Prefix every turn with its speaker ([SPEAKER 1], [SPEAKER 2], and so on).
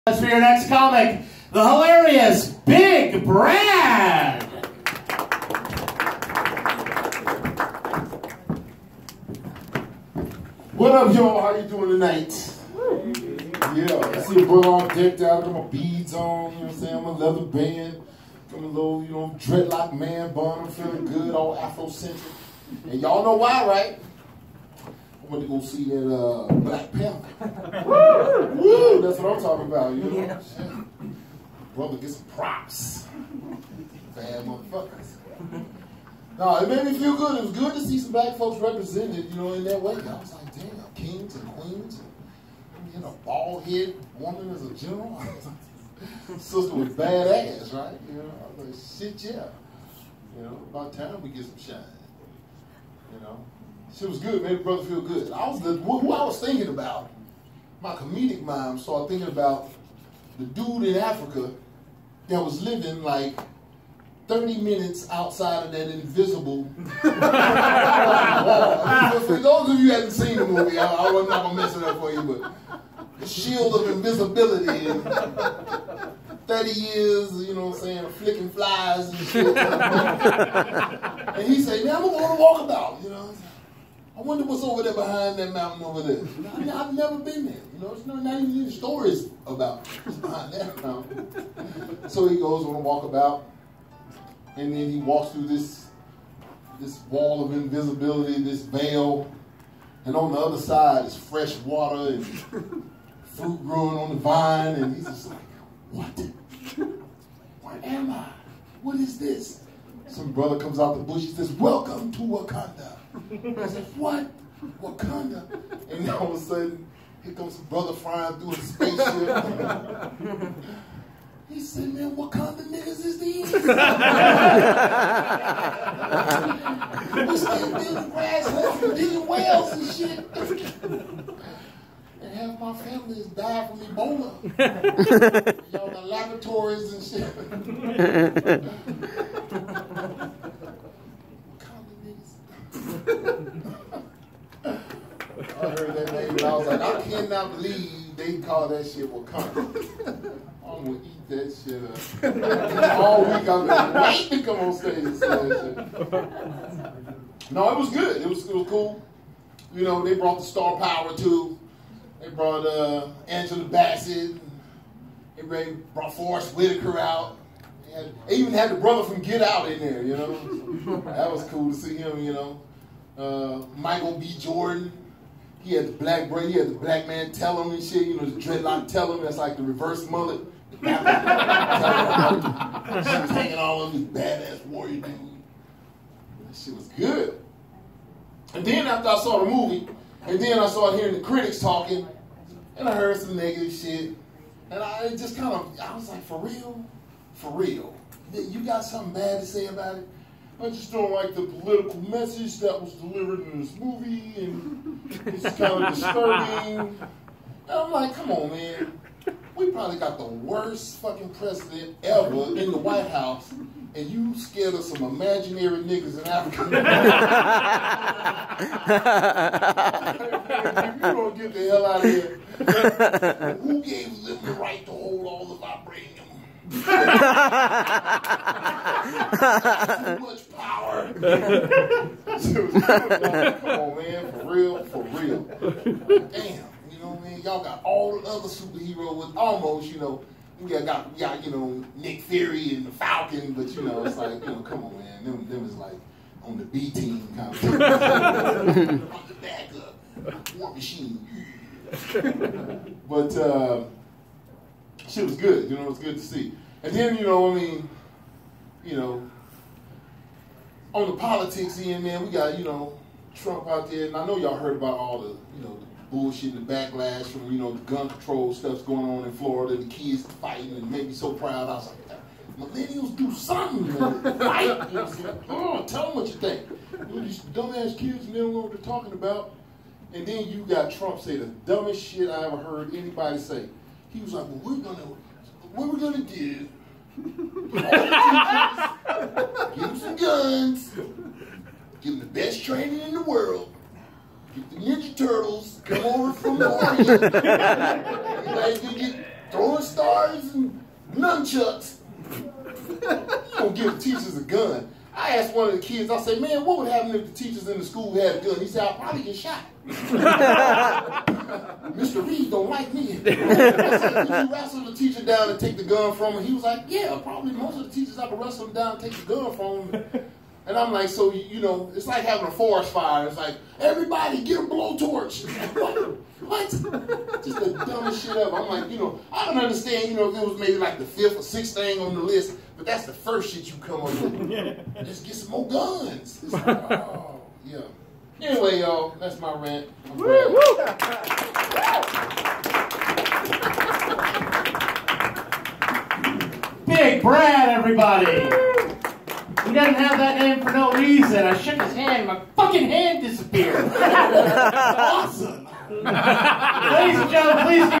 [SPEAKER 1] For your next comic, the hilarious Big Brad.
[SPEAKER 2] What up, y'all? How you doing tonight? Yeah, I see a brother all decked out, got my beads on, you know what I'm saying? I'm a leather band, got a little, dreadlock man bun. I'm feeling good, all Afrocentric. And y'all know why, right? I went to go see that Black Panther. Woo! That's what I'm talking about, you know? Yeah. Brother, get some props. Bad motherfuckers. No, it made me feel good. It was good to see some black folks represented, in that way. I was like, damn, kings and queens, and a bald head woman as a general. Sister was badass, right? I was like, shit, yeah. About time we get some shine. Shit was good, made the brother feel good. Who I was thinking about, my comedic mind started thinking about the dude in Africa that was living like 30 minutes outside of that invisible wall. For those of you who haven't seen the movie, I'm not going to mess it up for you, but the shield of invisibility and 30 years, flicking flies and shit. And he said, man, I'm going to walk about, I wonder what's over there behind that mountain over there. I've never been there. There's not even any stories about what's behind that mountain. So he goes on a walkabout, and then he walks through this wall of invisibility, this veil, and on the other side is fresh water and fruit growing on the vine, and he's just like, what? Where am I? What is this? Some brother comes out the bush, he says, welcome to Wakanda. I said, what? Wakanda? And all of a sudden, here comes some brother flying through a spaceship. He said, man, Wakanda niggas is these? We still building grass holes and digging wells and shit. And half my family has died from Ebola. Y'all got laboratories and shit. I heard that name and I was like, I cannot believe they call that shit Wakanda. I'm gonna eat that shit up. All week I've been waiting to come on stage and say that shit. No, it was good. It was cool. They brought the star power too. They brought Angela Bassett. They brought Forrest Whitaker out. They even had the brother from Get Out in there, That was cool to see him, Michael B. Jordan. He had the black braid, he had the black man tell him and shit, the dreadlock tell him, that's like the reverse mullet. She was hanging all on this badass warrior dude. That shit was good. And then after I saw the movie, and then I started hearing the critics talking, and I heard some negative shit, and I was like, for real? For real? You got something bad to say about it? I just don't like the political message that was delivered in this movie, and it's kind of disturbing. And I'm like, come on, man. We probably got the worst fucking president ever in the White House, and you scared of some imaginary niggas in Africa. You don't get the hell out of here. Who gave them the right to hold all the vibranium? Too much power. Come on, man, for real, for real. Damn, y'all got all the other superheroes with almost, we got Nick Fury and the Falcon, but it's like, come on, man, them is like on the B team kind of thing. On the back up, War Machine. But shit was good, it was good to see. And then, on the politics end, man, we got, Trump out there, and I know y'all heard about all the, the bullshit and the backlash from, the gun control stuff's going on in Florida, the kids fighting, and made me so proud. I was like, millennials do something, man. Fight. Tell them what you think. These dumbass kids, and they don't know what they're talking about. And then you got Trump say the dumbest shit I ever heard anybody say. He was like, well, what we're gonna do, give them some guns, give them the best training in the world, get the Ninja Turtles, come over from the Orient. You guys can get throwing stars and nunchucks. You don't give the teachers a gun. I asked one of the kids, I said, man, what would happen if the teachers in the school had a gun? He said, I'll probably get shot. Mr. Reed don't like me. I said, could you wrestle the teacher down and take the gun from him? He was like, yeah, probably most of the teachers I could wrestle them down and take the gun from him. And I'm like, so, you know, it's like having a forest fire. It's like, everybody get a blowtorch. What? Just the dumbest shit ever. I'm like, you know, I don't understand, you know, if it was maybe like the 5th or 6th thing on the list, but that's the first shit you come up with. Let's get some more guns. It's like, oh, yeah. Anyway, y'all, that's my rant.
[SPEAKER 1] Big Brad, everybody. He doesn't have that name for no reason. I shook his hand, my fucking hand disappeared. Awesome. Ladies and gentlemen, please